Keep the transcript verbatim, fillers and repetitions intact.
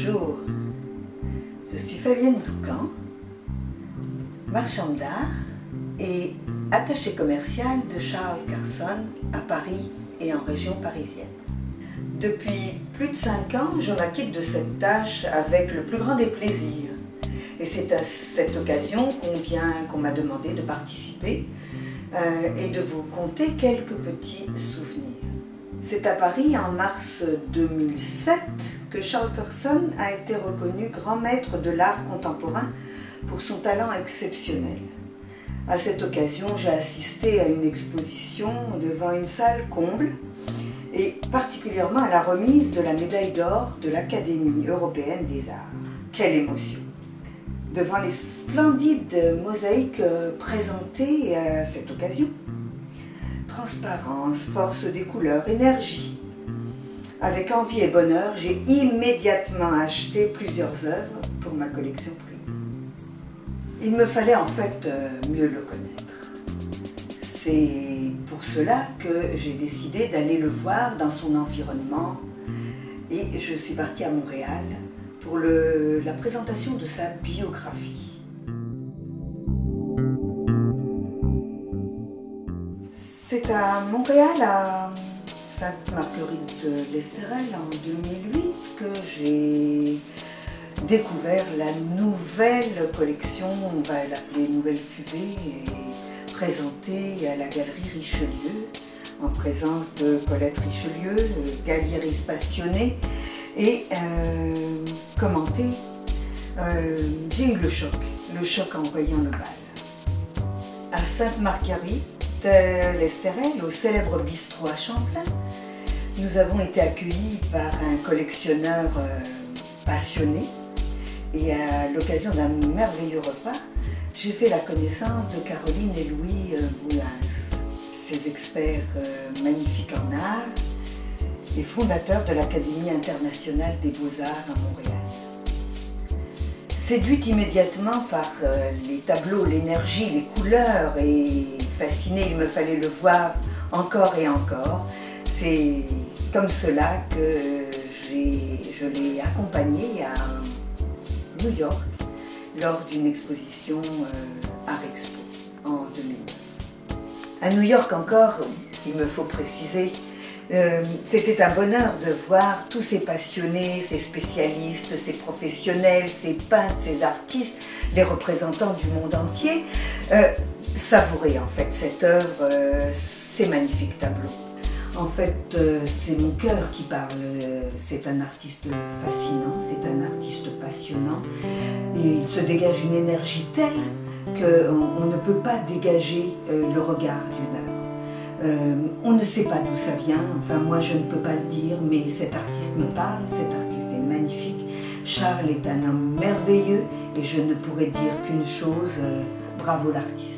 Bonjour, je suis Fabienne Doucan, marchande d'art et attachée commerciale de Charles Carson à Paris et en région parisienne. Depuis plus de cinq ans, je m'acquitte de cette tâche avec le plus grand des plaisirs. Et c'est à cette occasion qu'on vient, qu'on m'a demandé de participer euh, et de vous conter quelques petits souvenirs. C'est à Paris en mars deux mille sept que Charles Carson a été reconnu grand maître de l'art contemporain pour son talent exceptionnel. À cette occasion, j'ai assisté à une exposition devant une salle comble et particulièrement à la remise de la médaille d'or de l'Académie européenne des arts. Quelle émotion! Devant les splendides mosaïques présentées à cette occasion, transparence, force des couleurs, énergie. Avec envie et bonheur, j'ai immédiatement acheté plusieurs œuvres pour ma collection privée. Il me fallait en fait mieux le connaître. C'est pour cela que j'ai décidé d'aller le voir dans son environnement et je suis partie à Montréal pour le, la présentation de sa biographie. C'est à Montréal, à Sainte-Marguerite-l'Estérel en deux mille huit que j'ai découvert la nouvelle collection, on va l'appeler Nouvelle Cuvée, et présentée à la Galerie Richelieu en présence de Colette Richelieu, galériste passionnée, et euh, commentée. Euh, j'ai eu le choc, le choc en voyant le bal. À Sainte-Marguerite, l'Estérel, au célèbre bistrot à Champlain, nous avons été accueillis par un collectionneur euh, passionné et à l'occasion d'un merveilleux repas, j'ai fait la connaissance de Caroline et Louis euh, Moulins, ces experts euh, magnifiques en art et fondateurs de l'Académie internationale des beaux-arts à Montréal. Séduite immédiatement par euh, les tableaux, l'énergie, les couleurs et fascinée, il me fallait le voir encore et encore. C'est comme cela que je l'ai accompagné à New York lors d'une exposition euh, Art Expo en deux mille neuf. À New York encore, il me faut préciser, Euh, c'était un bonheur de voir tous ces passionnés, ces spécialistes, ces professionnels, ces peintres, ces artistes, les représentants du monde entier, euh, savourer en fait cette œuvre, euh, ces magnifiques tableaux. En fait, euh, c'est mon cœur qui parle, c'est un artiste fascinant, c'est un artiste passionnant, et il se dégage une énergie telle qu'on on ne peut pas dégager euh, le regard d'une œuvre. Euh, on ne sait pas d'où ça vient, enfin moi je ne peux pas le dire, mais cet artiste me parle, cet artiste est magnifique. Charles est un homme merveilleux et je ne pourrais dire qu'une chose, euh, bravo l'artiste.